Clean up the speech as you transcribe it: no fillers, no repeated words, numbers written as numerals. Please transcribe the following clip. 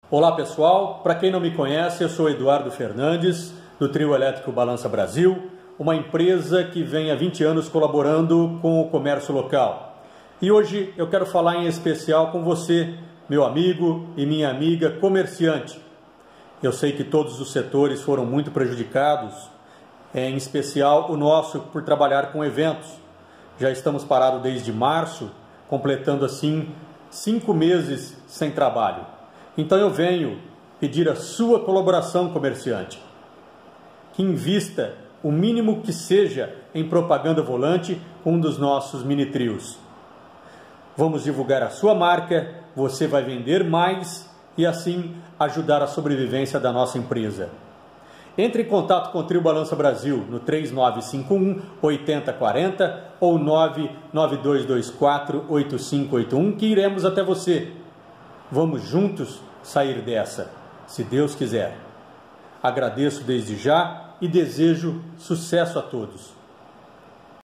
Olá pessoal, para quem não me conhece, eu sou Eduardo Fernandes, do Trio Elétrico Balança Brasil, uma empresa que vem há 20 anos colaborando com o comércio local. E hoje eu quero falar em especial com você, meu amigo e minha amiga comerciante. Eu sei que todos os setores foram muito prejudicados, em especial o nosso por trabalhar com eventos. Já estamos parados desde março, completando assim 5 meses sem trabalho. Então eu venho pedir a sua colaboração, comerciante, que invista o mínimo que seja em propaganda volante com um dos nossos mini trios. Vamos divulgar a sua marca, você vai vender mais e assim ajudar a sobrevivência da nossa empresa. Entre em contato com o Trio Balança Brasil no 3951 8040 ou 99224 8581 que iremos até você. Vamos juntos sair dessa, se Deus quiser. Agradeço desde já e desejo sucesso a todos.